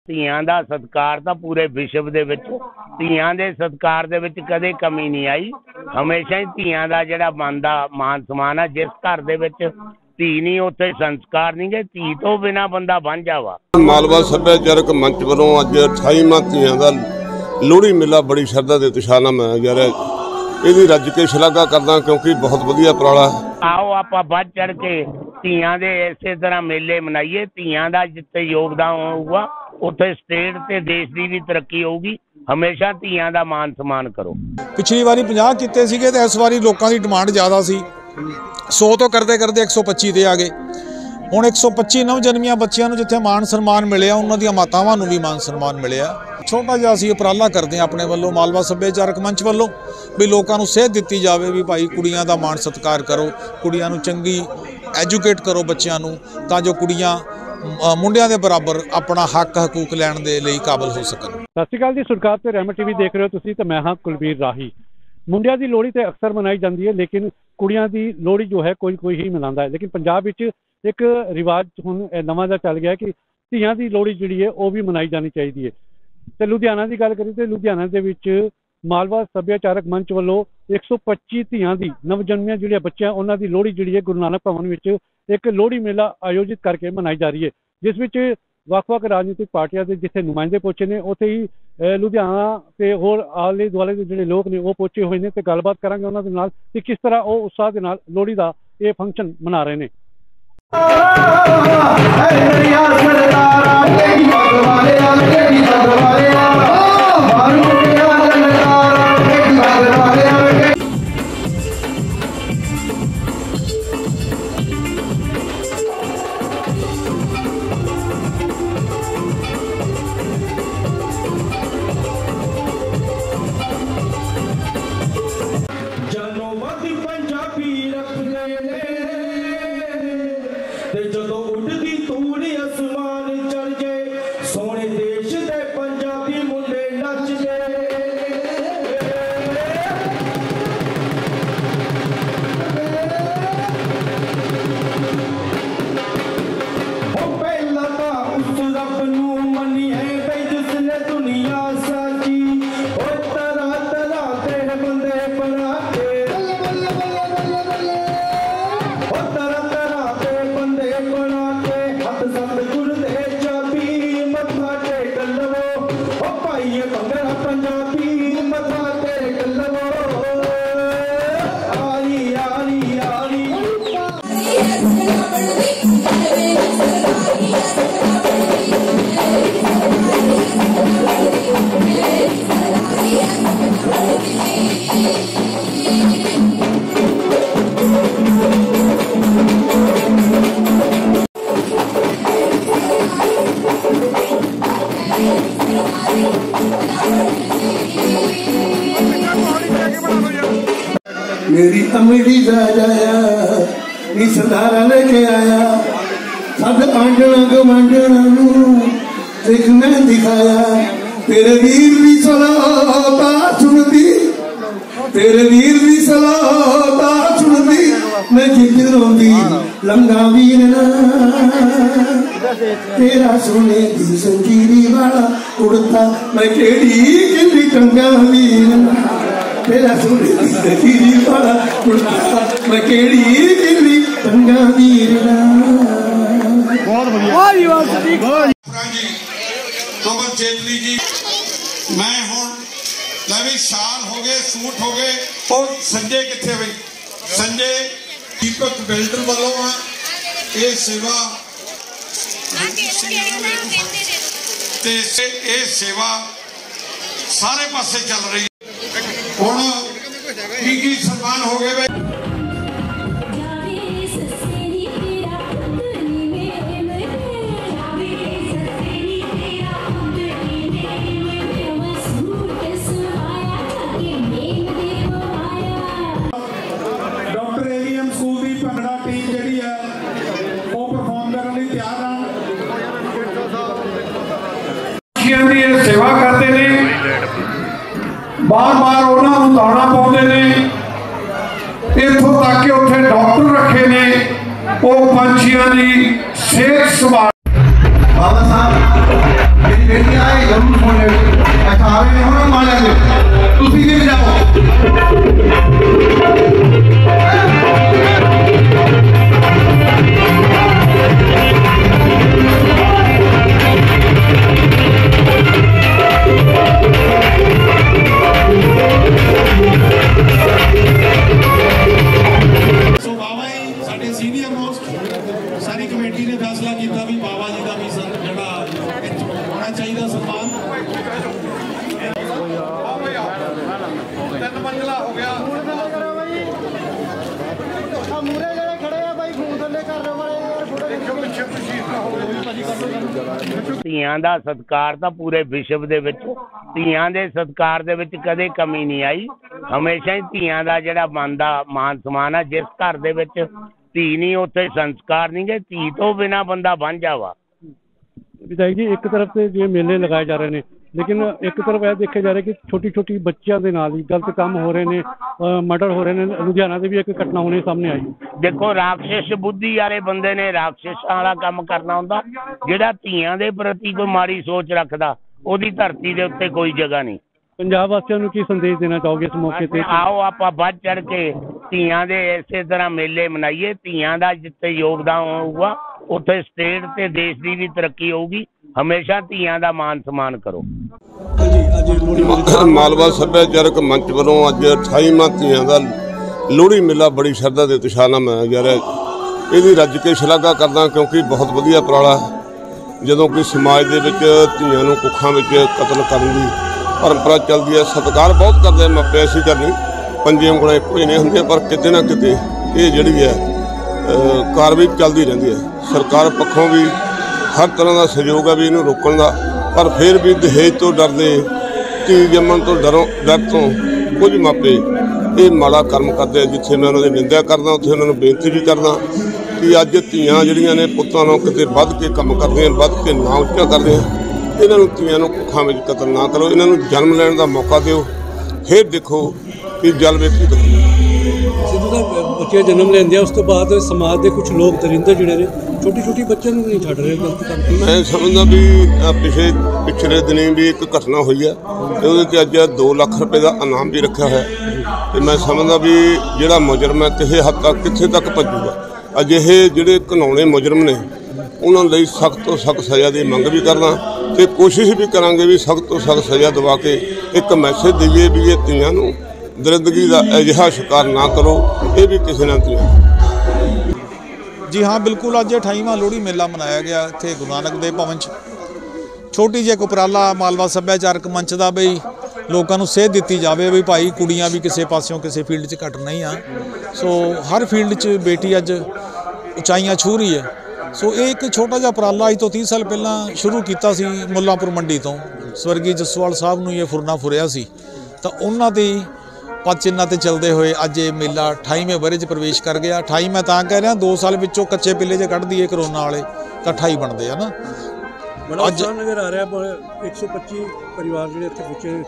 ਧੀਆਂ ਦਾ ਸਤਿਕਾਰ ਤਾਂ ਪੂਰੇ ਵਿਸ਼ਵ ਦੇ ਵਿੱਚ ਧੀਆਂ ਦੇ ਸਤਿਕਾਰ ਦੇ ਵਿੱਚ ਕਦੇ ਕਮੀ ਨਹੀਂ ਆਈ। ਹਮੇਸ਼ਾ ਹੀ ਧੀਆਂ ਦਾ ਜਿਹੜਾ ਬਣਦਾ ਮਾਨ ਸਨਮਾਨ ਆ। ਜਿਸ ਘਰ ਦੇ ਵਿੱਚ ਧੀ ਨਹੀਂ ਉੱਥੇ ਸੰਸਕਾਰ नहीं गे। ਧੀ ਤੋਂ ਬਿਨਾਂ ਬੰਦਾ ਵਾਂਝਾ ਵਾ। ਮਾਲਵਾ ਸੱਭਿਆਚਾਰਕ ਮੰਚ ਵੱਲੋਂ ਅੱਜ 28ਵਾਂ ਧੀਆਂ ਦਾ ਲੋਹੜੀ ਮੇਲਾ ਬੜੀ ਸ਼ਰਧਾ ਦੇ ਉਤਸ਼ਾਹ ਨਾਲ ਮਨਾਇਆ ਜਾ ਰਿਹਾ। ਇਹਦੀ ਰੱਜ ਕੇ ਸ਼ਲਾਘਾ ਕਰਦਾ क्योंकि बहुत ਵਧੀਆ ਉਪਰਾਲਾ। आओ ਆਪਾਂ ਵੱਧ ਚੜ ਕੇ ਧੀਆਂ ਦੇ ਇਸੇ ਤਰ੍ਹਾਂ ਮੇਲੇ ਮਨਾਈਏ। ਧੀਆਂ ਦਾ ਜਿੱਥੇ ਯੋਗਦਾਨ ਹੋਊਗਾ ਉੱਥੇ ਸਟੇਟ ਤੇ ਦੇਸ਼ ਦੀ ਵੀ ਤਰੱਕੀ ਹੋਊਗੀ। ਹਮੇਸ਼ਾ ਧੀਆਂ ਦਾ ਮਾਨ ਸਨਮਾਨ ਕਰੋ। ਪਿਛਲੀ ਵਾਰੀ 50 ਕੀਤੇ ਸੀਗੇ ਤੇ ਇਸ ਵਾਰੀ ਲੋਕਾਂ ਦੀ ਡਿਮਾਂਡ ਜ਼ਿਆਦਾ ਸੀ। 100 ਤੋਂ ਕਰਦੇ ਕਰਦੇ 125 ਤੇ ਆ ਗਏ। ਹੁਣ 125 ਨਵ ਜਨਮੀਆਂ ਬੱਚਿਆਂ ਨੂੰ ਜਿੱਥੇ ਮਾਨ ਸਨਮਾਨ ਮਿਲਿਆ ਉਹਨਾਂ ਦੀਆਂ ਮਾਤਾਵਾਂ ਨੂੰ ਵੀ ਮਾਨ ਸਨਮਾਨ ਮਿਲਿਆ। ਛੋਟਾ ਜਿਹਾ ਅਸੀਂ ਉਪਰਾਲਾ ਕਰਦੇ ਹਾਂ ਆਪਣੇ ਵੱਲੋਂ ਮਾਲਵਾ ਸੱਭਿਆਚਾਰਕ ਮੰਚ ਵੱਲੋਂ ਵੀ ਲੋਕਾਂ ਨੂੰ ਸੇਧ ਦਿੱਤੀ ਜਾਵੇ ਵੀ ਭਾਈ ਕੁੜੀਆਂ ਦਾ ਮਾਣ ਸਤਿਕਾਰ ਕਰੋ, ਕੁੜੀਆਂ ਨੂੰ ਚੰਗੀ ਐਜੂਕੇਟ ਕਰੋ ਬੱਚਿਆਂ ਨੂੰ, ਤਾਂ ਜੋ ਕੁੜੀਆਂ ਮੁੰਡਿਆਂ ਦੇ ਬਰਾਬਰ ਆਪਣਾ ਹੱਕ ਹਕੂਕ ਲੈਣ ਦੇ ਲਈ ਕਾਬਲ ਹੋ ਸਕਣ। ਸਤਿ ਸ਼੍ਰੀ ਅਕਾਲ ਜੀ, ਸਰਕਾਰ ਤੇ ਰਹਿਮਤ ਟੀਵੀ ਦੇਖ ਰਹੇ ਹੋ ਤੁਸੀਂ ਤੇ ਮੈਂ ਹਾਂ ਕੁਲਬੀਰ ਰਾਹੀ। ਮੁੰਡਿਆਂ ਦੀ ਲੋਹੜੀ ਤੇ ਅਕਸਰ ਮਨਾਈ ਜਾਂਦੀ ਹੈ ਲੇਕਿਨ ਕੁੜੀਆਂ ਦੀ ਲੋਹੜੀ ਜੋ ਹੈ ਕੋਈ ਹੀ ਮਨਾਉਂਦਾ ਹੈ। ਲੇਕਿਨ ਪੰਜਾਬ ਵਿੱਚ ਇੱਕ ਰਿਵਾਜ ਹੁਣ ਨਵਾਂ ਜਿਹਾ ਚੱਲ ਗਿਆ ਕਿ ਧੀਆਂ ਦੀ ਲੋਹੜੀ ਜਿਹੜੀ ਹੈ ਉਹ ਵੀ ਮਨਾਈ ਜਾਣੀ ਚਾਹੀਦੀ ਹੈ। ਤੇ ਲੁਧਿਆਣਾ ਦੀ ਗੱਲ ਕਰੀਏ ਤੇ ਲੁਧਿਆਣਾ ਦੇ ਵਿੱਚ ਮਾਲਵਾ ਸੱਭਿਆਚਾਰਕ ਮੰਚ ਵੱਲੋਂ 125 ਧੀਆਂ ਦੀ ਨਵਜਨਮੀਆਂ ਜਿਹੜੀਆਂ ਬੱਚਿਆਂ ਉਹਨਾਂ ਦੀ ਲੋਹੜੀ ਜਿਹੜੀ ਹੈ ਗੁਰੂ ਨਾਨਕ ਭਵਨ ਵਿੱਚ ਇੱਕ ਲੋਹੜੀ ਮੇਲਾ ਆਯੋਜਿਤ ਕਰਕੇ ਮਨਾਈ ਜਾ ਰਹੀ ਹੈ, ਜਿਸ ਵਿੱਚ ਵੱਖ-ਵੱਖ ਰਾਜਨੀਤਿਕ ਪਾਰਟੀਆਂ ਦੇ ਜਿੱਥੇ ਨੁਮਾਇੰਦੇ ਪਹੁੰਚੇ ਨੇ ਉੱਥੇ ਹੀ ਲੁਧਿਆਣਾ ਤੇ ਹੋਰ ਆਲੇ ਦੁਆਲੇ ਦੇ ਜਿਹੜੇ ਲੋਕ ਨੇ ਉਹ ਪਹੁੰਚੇ ਹੋਏ ਨੇ ਤੇ ਗੱਲਬਾਤ ਕਰਾਂਗੇ ਉਹਨਾਂ ਦੇ ਨਾਲ ਕਿ ਕਿਸ ਤਰ੍ਹਾਂ ਉਹ ਉਤਸ਼ਾਹ ਦੇ ਨਾਲ ਲੋਹੜੀ ਦਾ ਇਹ ਫੰਕਸ਼ਨ ਮਨਾ ਰਹੇ ਨੇ। मेरी अमीरी जाया नी संधारा लेके आया सब आंडना गवांडना देख मैं दिखाया तेरे वीर भी सलाता सुनती, तेरे वीर भी सलाता सुनती मैं जिद रोंदी लंगा वीर ना तेरा सोने दी संजीरी वाला उड़ता मैं केड़ी किंदी टंगा वीर तेरा सोने दी संजीरी वाला उड़ता मैं केड़ी किंदी टंगा वीर। कमल जेतली जी, मैं हूँ लवी साल हो गए सूट हो गए और संजय कितने बई संजय दीपक बिल्डर वालों है ये सेवा ये सेवा सारे पासे चल रही है। हुण की सम्मान हो गए भाई सेवा करते ने बार बार उन्होंने दाना पाते ने इत्थों तक कि उत्थे डॉक्टर रखे ने वो पंछियों की सेहत संभाल। बाबा साहब होना चाहिए सम्मान। 3 मंजिला हो गया। ਧੀਆਂ ਦਾ ਸਤਿਕਾਰ ਤਾਂ ਪੂਰੇ ਵਿਸ਼ਵ ਦੇ ਵਿੱਚ, ਧੀਆਂ ਦੇ ਸਤਿਕਾਰ ਦੇ ਵਿੱਚ ਕਦੇ ਕਮੀ ਨਹੀਂ ਆਈ। ਹਮੇਸ਼ਾ ਹੀ ਧੀਆਂ ਦਾ ਜਿਹੜਾ ਬਣਦਾ ਮਾਨ ਸਨਮਾਨ ਆ। ਜਿਸ ਘਰ ਦੇ ਵਿੱਚ ਧੀ ਨਹੀਂ ਉੱਥੇ ਸੰਸਕਾਰ ਨਹੀਂ ਗੇ। ਧੀ ਤੋਂ ਬਿਨਾਂ ਬੰਦਾ ਵਾਂਝਾ ਵਾ। ਵਿਧਾਇਕ ਜੀ, ਇੱਕ ਤਰਫ ਤੇ ਜਿਵੇਂ ਮੇਲੇ ਲਗਾਏ ਜਾ ਰਹੇ ਨੇ, ਲੇਕਿਨ ਇੱਕ ਤਰਫ ਇਹ ਦੇਖਿਆ ਜਾ ਰਿਹਾ ਕਿ ਛੋਟੀ ਛੋਟੀ ਬੱਚਿਆਂ ਦੇ ਨਾਲ ਹੀ ਗਲਤ ਕੰਮ ਹੋ ਰਹੇ ਨੇ, ਮਰਡਰ ਹੋ ਰਹੇ ਨੇ। ਲੁਧਿਆਣਾ ਦੇ ਵੀ ਇੱਕ ਘਟਨਾ ਹੋਣੀ ਸਾਹਮਣੇ ਆਈ। ਦੇਖੋ, ਰਾਖਸ਼ ਬੁੱਧੀ ਵਾਲੇ ਬੰਦੇ ਨੇ ਰਾਖਸ਼ਾਂ ਵਾਲਾ ਕੰਮ ਕਰਨਾ ਹੁੰਦਾ। ਜਿਹੜਾ ਧੀਆਂ ਦੇ ਪ੍ਰਤੀ ਕੋਈ ਮਾੜੀ ਸੋਚ ਰੱਖਦਾ, ਉਹਦੀ ਧਰਤੀ ਦੇ ਉੱਤੇ ਕੋਈ ਜਗ੍ਹਾ ਨਹੀਂ। ਪੰਜਾਬ ਵਾਸੀਆਂ ਨੂੰ ਕੀ ਸੰਦੇਸ਼ ਦੇਣਾ ਚਾਹੋਗੇ ਇਸ ਮੌਕੇ ਤੇ? ਆਓ ਆਪਾਂ ਵੱਧ ਚੜ ਕੇ ਧੀਆਂ ਦੇ ਇਸੇ ਤਰ੍ਹਾਂ ਮੇਲੇ ਮਨਾਈਏ। ਧੀਆਂ ਦਾ ਜਿੱਥੇ ਯੋਗਦਾਨ ਹੋਊਗਾ ਉੱਥੇ ਸਟੇਟ ਤੇ ਦੇਸ਼ ਦੀ ਵੀ ਤਰੱਕੀ ਹੋਊਗੀ। ਹਮੇਸ਼ਾ ਧੀਆਂ ਦਾ ਮਾਨ ਸਨਮਾਨ ਕਰੋ। ਮਾਲਵਾ ਸੱਭਿਆਚਾਰਕ ਮੰਚ ਵੱਲੋਂ ਅੱਜ 28ਵਾਂ ਧੀਆਂ ਦਾ ਲੋਹੜੀ ਮੇਲਾ ਬੜੀ ਸ਼ਰਧਾ ਦੇ ਉਤਸ਼ਾਹ ਨਾਲ ਮਨਾਇਆ ਜਾ ਰਿਹਾ। ਇਹਦੀ ਰੱਜ ਕੇ ਸ਼ਲਾਘਾ ਕਰਦਾ, ਕਿਉਂਕਿ ਬਹੁਤ ਵਧੀਆ ਉਪਰਾਲਾ। ਜਦੋਂ ਕਿ ਸਮਾਜ ਦੇ ਵਿੱਚ ਧੀਆਂ ਨੂੰ ਕੁੱਖਾਂ ਵਿੱਚ ਕਤਲ ਕਰਨ ਦੀ ਪਰੰਪਰਾ ਚੱਲਦੀ ਹੈ, ਸਤਿਕਾਰ ਬਹੁਤ ਕਰਦੇ ਮਾਪੇ। ਅਸੀਂ ਕਰਨੀ ਪੰਜੇ ਉਂਗਲਾਂ ਇੱਕੋ ਹੀ ਨਹੀਂ ਹੁੰਦੀਆਂ, ਪਰ ਕਿਤੇ ਨਾ ਕਿਤੇ ਇਹ ਜਿਹੜੀ ਹੈ ਕਾਰਵਾਈ ਚੱਲਦੀ ਰਹਿੰਦੀ ਹੈ। ਸਰਕਾਰ ਪੱਖੋਂ ਵੀ ਹਰ ਤਰ੍ਹਾਂ ਦਾ ਸਹਿਯੋਗ ਹੈ ਵੀ ਇਹਨੂੰ ਰੋਕਣ ਦਾ, ਪਰ ਫਿਰ ਵੀ ਦਹੇਜ ਤੋਂ ਡਰਦੇ, ਧੀ ਜੰਮਣ ਤੋਂ ਡਰ ਤੋਂ ਕੁਝ ਮਾਪੇ ਇਹ ਮਾੜਾ ਕਰਮ ਕਰਦੇ। ਜਿੱਥੇ ਮੈਂ ਉਹਨਾਂ ਦੀ ਨਿੰਦਿਆ ਕਰਦਾ, ਉੱਥੇ ਉਹਨਾਂ ਨੂੰ ਬੇਨਤੀ ਵੀ ਕਰਦਾ ਕਿ ਅੱਜ ਧੀਆਂ ਜਿਹੜੀਆਂ ਨੇ ਪੁੱਤਾਂ ਨੂੰ ਕਿਤੇ ਵੱਧ ਕੇ ਕੰਮ ਕਰਦੀਆਂ, ਵੱਧ ਕੇ ਨਾਂ ਉੱਚਾ ਕਰਦੀਆਂ। ਇਹਨਾਂ ਨੂੰ ਧੀਆਂ ਨੂੰ ਕੁੱਖਾਂ ਵਿੱਚ ਕਤਲ ਨਾ ਕਰੋ, ਇਹਨਾਂ ਨੂੰ ਜਨਮ ਲੈਣ ਦਾ ਮੌਕਾ ਦਿਓ। ਫਿਰ ਦੇਖੋ ਕਿ ਜਲ ਵੇਖੀ ਸਿੱਧੂ ਸਾਹਿਬ, ਬੱਚੇ ਜਨਮ ਲੈਂਦੇ ਆ, ਉਸ ਤੋਂ ਬਾਅਦ ਸਮਾਜ ਦੇ ਕੁਝ ਲੋਕ ਦਰਿੰਦੇ ਜਿਹੜੇ ਨੇ ਛੋਟੀ ਛੋਟੀ ਬੱਚਿਆਂ ਨੂੰ ਨਹੀਂ ਛੱਡ ਰਹੇ ਗਲਤ ਕੰਮ। ਮੈਂ ਸਮਝਦਾ ਵੀ ਪਿਛਲੇ ਦਿਨੀ ਵੀ ਇੱਕ ਘਟਨਾ ਹੋਈ ਹੈ ਤੇ ਉਹਦੇ 'ਤੇ ਅੱਜ 2 ਲੱਖ ਰੁਪਏ ਦਾ ਇਨਾਮ ਵੀ ਰੱਖਿਆ ਹੋਇਆ। ਤੇ ਮੈਂ ਸਮਝਦਾ ਵੀ ਜਿਹੜਾ ਮੁਜਰਮ ਹੈ ਕਿਸੇ ਹੱਦ ਤੱਕ ਕਿੱਥੇ ਤੱਕ ਭੱਜੂਗਾ। ਅਜਿਹੇ ਜਿਹੜੇ ਘਿਨਾਉਣੇ ਮੁਜਰਮ ਨੇ ਉਹਨਾਂ ਲਈ ਸਖਤ ਤੋਂ ਸਖਤ ਸਜ਼ਾ ਦੀ ਮੰਗ ਵੀ ਕਰਦਾ ਤੇ ਕੋਸ਼ਿਸ਼ ਵੀ ਕਰਾਂਗੇ ਵੀ ਸਖਤ ਤੋਂ ਸਖਤ ਸਜ਼ਾ ਦਵਾ ਕੇ ਇੱਕ ਮੈਸੇਜ ਦਈਏ ਵੀ ਇਹ ਧੀਆਂ ਨੂੰ ਦਰਿੰਦਗੀ ਦਾ ਅਜਿਹਾ ਸ਼ਿਕਾਰ ਨਾ ਕਰੋ। ਇਹ ਵੀ ਕਿਸੇ ਨਾਲ ਧੀਆਂ। ਜੀ ਹਾਂ, ਬਿਲਕੁਲ। ਅੱਜ 28ਵਾਂ ਲੋਹੜੀ ਮੇਲਾ ਮਨਾਇਆ ਗਿਆ ਇੱਥੇ ਗੁਰੂ ਨਾਨਕ ਦੇਵ ਭਵਨ 'ਚ। ਛੋਟੀ ਜਿਹੀ ਉਪਰਾਲਾ ਮਾਲਵਾ ਸੱਭਿਆਚਾਰਕ ਮੰਚ ਦਾ ਬਈ ਲੋਕਾਂ ਨੂੰ ਸੇਧ ਦਿੱਤੀ ਜਾਵੇ ਵੀ ਭਾਈ ਕੁੜੀਆਂ ਵੀ ਕਿਸੇ ਪਾਸਿਓਂ ਕਿਸੇ ਫੀਲਡ 'ਚ ਘੱਟ ਨਹੀਂ ਆ। ਸੋ ਹਰ ਫੀਲਡ 'ਚ ਬੇਟੀ ਅੱਜ ਉਚਾਈਆਂ ਛੂਹ ਰਹੀ ਹੈ। ਸੋ ਇਹ ਇੱਕ ਛੋਟਾ ਜਿਹਾ ਉਪਰਾਲਾ ਅੱਜ ਤੋਂ 30 ਸਾਲ ਪਹਿਲਾਂ ਸ਼ੁਰੂ ਕੀਤਾ ਸੀ ਮੁੱਲਾਂਪੁਰ ਮੰਡੀ ਤੋਂ। ਸਵਰਗੀ ਜਸਵਾਲ ਸਾਹਿਬ ਨੂੰ ਇਹ ਫੁਰਨਾ ਫੁਰਿਆ ਸੀ, ਤਾਂ ਉਹਨਾਂ ਦੀ ਪਦ ਚਿੰਨ੍ਹਾਂ 'ਤੇ ਚੱਲਦੇ ਹੋਏ ਅੱਜ ਇਹ ਮੇਲਾ 28ਵੇਂ ਵਰ੍ਹੇ 'ਚ ਪ੍ਰਵੇਸ਼ ਕਰ ਗਿਆ। 28 ਮੈਂ ਤਾਂ ਕਹਿ ਰਿਹਾ, 2 ਸਾਲ ਵਿੱਚੋਂ ਕੱਚੇ ਪਿੱਲੇ ਜੇ ਕੱਢ ਦਈਏ ਕਰੋਨਾ ਵਾਲੇ ਤਾਂ 28 ਬਣਦੇ ਆ ਨਾ। ਅੱਜ ਨਜ਼ਰ ਆ ਰਿਹਾ 125 ਪਰਿਵਾਰ ਜਿਹੜੇ ਇੱਥੇ ਪਹੁੰਚੇ।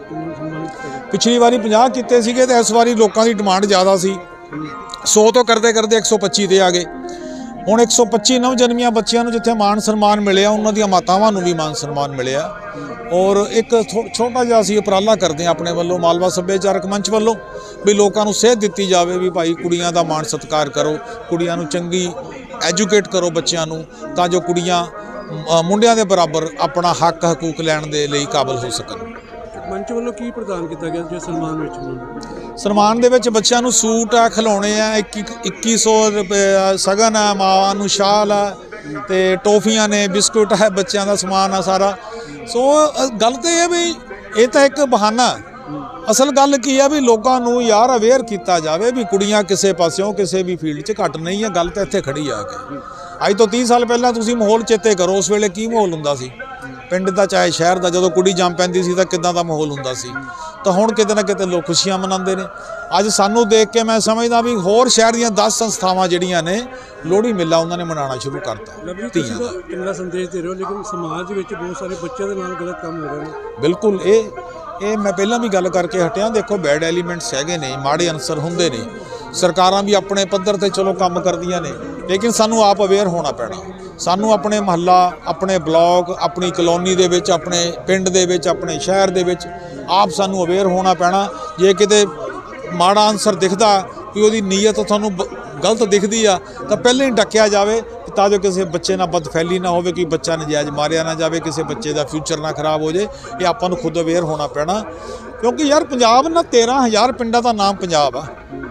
ਪਿਛਲੀ ਵਾਰੀ 50 ਕੀਤੇ ਸੀਗੇ ਤੇ ਇਸ ਵਾਰੀ ਲੋਕਾਂ ਦੀ ਡਿਮਾਂਡ ਜ਼ਿਆਦਾ ਸੀ। 100 ਤੋਂ ਕਰਦੇ ਕਰਦੇ 125 ਤੇ ਆ ਗਏ। ਹੁਣ 125 ਨਵ ਜਨਮੀਆਂ ਬੱਚਿਆਂ ਨੂੰ ਜਿੱਥੇ ਮਾਣ ਸਨਮਾਨ ਮਿਲਿਆ, ਉਹਨਾਂ ਦੀਆਂ ਮਾਤਾਵਾਂ ਨੂੰ ਵੀ ਮਾਣ ਸਨਮਾਨ ਮਿਲਿਆ। ਔਰ ਇੱਕ ਛੋਟਾ ਜਿਹਾ ਅਸੀਂ ਉਪਰਾਲਾ ਕਰਦੇ ਹਾਂ ਆਪਣੇ ਵੱਲੋਂ, ਮਾਲਵਾ ਸੱਭਿਆਚਾਰਕ ਮੰਚ ਵੱਲੋਂ, ਵੀ ਲੋਕਾਂ ਨੂੰ ਸੇਧ ਦਿੱਤੀ ਜਾਵੇ ਵੀ ਭਾਈ ਕੁੜੀਆਂ ਦਾ ਮਾਣ ਸਤਿਕਾਰ ਕਰੋ, ਕੁੜੀਆਂ ਨੂੰ ਚੰਗੀ ਐਜੂਕੇਟ ਕਰੋ ਬੱਚਿਆਂ ਨੂੰ, ਤਾਂ ਜੋ ਕੁੜੀਆਂ ਮੁੰਡਿਆਂ ਦੇ ਬਰਾਬਰ ਆਪਣਾ ਹੱਕ ਹਕੂਕ ਲੈਣ ਦੇ ਲਈ ਕਾਬਲ ਹੋ ਸਕਣ। ਮੰਚ ਵੱਲੋਂ ਕੀ ਪ੍ਰਦਾਨ ਕੀਤਾ ਗਿਆ ਜੋ ਸਨਮਾਨ ਵਿੱਚ? ਸਨਮਾਨ ਦੇ ਵਿੱਚ ਬੱਚਿਆਂ ਨੂੰ ਸੂਟ ਆ, ਖਿਡੌਣੇ ਆ, 2100 ਰੁਪਏ ਸਗਨ ਆ, ਮਾਵਾਂ ਨੂੰ ਸ਼ਾਲ ਆ ਤੇ ਟੋਫੀਆਂ ਨੇ, ਬਿਸਕੁਟ ਹੈ, ਬੱਚਿਆਂ ਦਾ ਸਮਾਨ ਆ ਸਾਰਾ। ਸੋ ਗੱਲ ਤਾਂ ਇਹ ਹੈ ਵੀ ਇਹ ਤਾਂ ਇੱਕ ਬਹਾਨਾ। ਅਸਲ ਗੱਲ ਕੀ ਆ ਵੀ ਲੋਕਾਂ ਨੂੰ ਯਾਰ ਅਵੇਅਰ ਕੀਤਾ ਜਾਵੇ ਵੀ ਕੁੜੀਆਂ ਕਿਸੇ ਪਾਸਿਓਂ ਕਿਸੇ ਵੀ ਫੀਲਡ 'ਚ ਘੱਟ ਨਹੀਂ ਆ। ਗੱਲ ਤਾਂ ਇੱਥੇ ਖੜੀ ਆ ਕੇ। ਅੱਜ ਤੋਂ 30 ਸਾਲ ਪਹਿਲਾਂ ਤੁਸੀਂ ਮਾਹੌਲ ਚੇਤੇ ਕਰੋ, ਉਸ ਵੇਲੇ ਕੀ ਮਾਹੌਲ ਹੁੰਦਾ ਸੀ ਪਿੰਡ ਦਾ ਚਾਹੇ ਸ਼ਹਿਰ ਦਾ। ਜਦੋਂ ਕੁੜੀ ਜੰਮ ਪੈਂਦੀ ਸੀ ਤਾਂ ਕਿੱਦਾਂ ਦਾ ਮਾਹੌਲ ਹੁੰਦਾ ਸੀ। ਤਾਂ ਹੁਣ ਕਿਤੇ ਨਾ ਕਿਤੇ ਲੋਕ ਖੁਸ਼ੀਆਂ ਮਨਾਉਂਦੇ ਨੇ। ਅੱਜ ਸਾਨੂੰ ਦੇਖ ਕੇ ਮੈਂ ਸਮਝਦਾ ਵੀ ਹੋਰ ਸ਼ਹਿਰ ਦੀਆਂ 10 ਸੰਸਥਾਵਾਂ ਜਿਹੜੀਆਂ ਨੇ ਲੋਹੜੀ ਮੇਲਾ ਉਹਨਾਂ ਨੇ ਮਨਾਉਣਾ ਸ਼ੁਰੂ ਕਰਤਾ। ਧੀਆਂ ਦਾ ਚੰਗਾ ਸੰਦੇਸ਼ ਦੇ ਰਹੇ ਹੋ, ਲੇਕਿਨ ਸਮਾਜ ਵਿੱਚ ਬਹੁਤ ਸਾਰੇ ਬੱਚਿਆਂ ਦੇ ਨਾਲ ਗਲਤ ਕੰਮ ਹੋ ਰਹੇ ਨੇ। ਬਿਲਕੁਲ, ਇਹ ਮੈਂ ਪਹਿਲਾਂ ਵੀ ਗੱਲ ਕਰਕੇ ਹਟਿਆ। ਦੇਖੋ, ਬੈਡ ਐਲੀਮੈਂਟਸ ਹੈਗੇ ਨੇ, ਮਾੜੇ ਅਨਸਰ ਹੁੰਦੇ ਨੇ। ਸਰਕਾਰਾਂ ਵੀ ਆਪਣੇ ਪੱਧਰ ਤੇ ਚਲੋ ਕੰਮ ਕਰਦੀਆਂ ਨੇ, ਲੇਕਿਨ ਸਾਨੂੰ ਆਪ ਅਵੇਅਰ ਹੋਣਾ ਪੈਣਾ। ਸਾਨੂੰ ਆਪਣੇ ਮਹੱਲਾ, ਆਪਣੇ ਬਲਾਕ, ਆਪਣੀ ਕਲੋਨੀ ਦੇ ਵਿੱਚ, ਆਪਣੇ ਪਿੰਡ ਦੇ ਵਿੱਚ, ਆਪਣੇ ਸ਼ਹਿਰ ਦੇ ਵਿੱਚ ਆਪ ਸਾਨੂੰ ਅਵੇਅਰ ਹੋਣਾ ਪੈਣਾ। ਜੇ ਕਿਤੇ ਮਾੜਾ ਅਨਸਰ ਦਿਖਦਾ, ਕਿ ਉਹਦੀ ਨੀਅਤ ਤੁਹਾਨੂੰ ਗਲਤ ਦਿਖਦੀ ਆ, ਤਾਂ ਪਹਿਲਾਂ ਹੀ ਡੱਕਿਆ ਜਾਵੇ ਤਾਂ ਜੋ ਕਿਸੇ ਬੱਚੇ ਨਾਲ ਬਦਫੈਲੀ ਨਾ ਹੋਵੇ, ਕਿ ਬੱਚਾ ਨਜਾਇਜ਼ ਮਾਰਿਆ ਨਾ ਜਾਵੇ, ਕਿਸੇ ਬੱਚੇ ਦਾ ਫਿਊਚਰ ਨਾ ਖਰਾਬ ਹੋ ਜਾਏ। ਇਹ ਆਪਾਂ ਨੂੰ ਖੁਦ ਅਵੇਅਰ ਹੋਣਾ ਪੈਣਾ, ਕਿਉਂਕਿ ਯਾਰ ਪੰਜਾਬ ਨਾ 13,000 ਪਿੰਡਾਂ ਦਾ ਨਾਮ ਪੰਜਾਬ ਆ।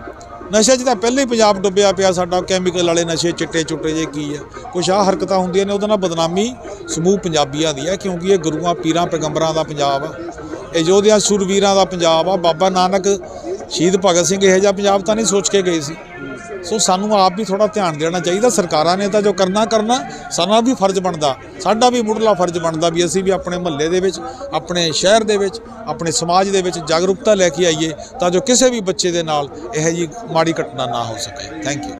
ਨਸ਼ੇ 'ਚ ਤਾਂ ਪਹਿਲਾਂ ਹੀ ਪੰਜਾਬ ਡੁੱਬਿਆ ਪਿਆ ਸਾਡਾ, ਕੈਮੀਕਲ ਵਾਲੇ ਨਸ਼ੇ, ਚਿੱਟੇ ਚੁੱਟੇ ਜੇ ਕੀ ਆ, ਕੁਛ ਆਹ ਹਰਕਤਾਂ ਹੁੰਦੀਆਂ ਨੇ, ਉਹਦੇ ਨਾਲ ਬਦਨਾਮੀ ਸਮੂਹ ਪੰਜਾਬੀਆਂ ਦੀ ਹੈ, ਕਿਉਂਕਿ ਇਹ ਗੁਰੂਆਂ ਪੀਰਾਂ ਪੈਗੰਬਰਾਂ ਦਾ ਪੰਜਾਬ ਆ, ਇਹ ਯੋਧਿਆਂ ਸੂਰਵੀਰਾਂ ਦਾ ਪੰਜਾਬ ਆ। ਬਾਬਾ ਨਾਨਕ, ਸ਼ਹੀਦ ਭਗਤ ਸਿੰਘ ਇਹੋ ਜਿਹਾ ਪੰਜਾਬ ਤਾਂ ਨਹੀਂ ਸੋਚ ਕੇ ਗਏ ਸੀ। ਸੋ ਸਾਨੂੰ ਆਪ ਵੀ ਥੋੜ੍ਹਾ ਧਿਆਨ ਦੇਣਾ ਚਾਹੀਦਾ। ਸਰਕਾਰਾਂ ਨੇ ਤਾਂ ਜੋ ਕਰਨਾ, ਸਾਡਾ ਵੀ ਫਰਜ਼ ਬਣਦਾ, ਸਾਡਾ ਵੀ ਮੁੱਢਲਾ ਫਰਜ਼ ਬਣਦਾ ਵੀ ਅਸੀਂ ਵੀ ਆਪਣੇ ਮੁਹੱਲੇ ਦੇ ਵਿੱਚ, ਆਪਣੇ ਸ਼ਹਿਰ ਦੇ ਵਿੱਚ, ਆਪਣੇ ਸਮਾਜ ਦੇ ਵਿੱਚ ਜਾਗਰੂਕਤਾ ਲੈ ਕੇ ਆਈਏ, ਤਾਂ ਜੋ ਕਿਸੇ ਵੀ ਬੱਚੇ ਦੇ ਨਾਲ ਇਹੋ ਜਿਹੀ ਮਾੜੀ ਘਟਨਾ ਨਾ ਹੋ ਸਕੇ। Thank you.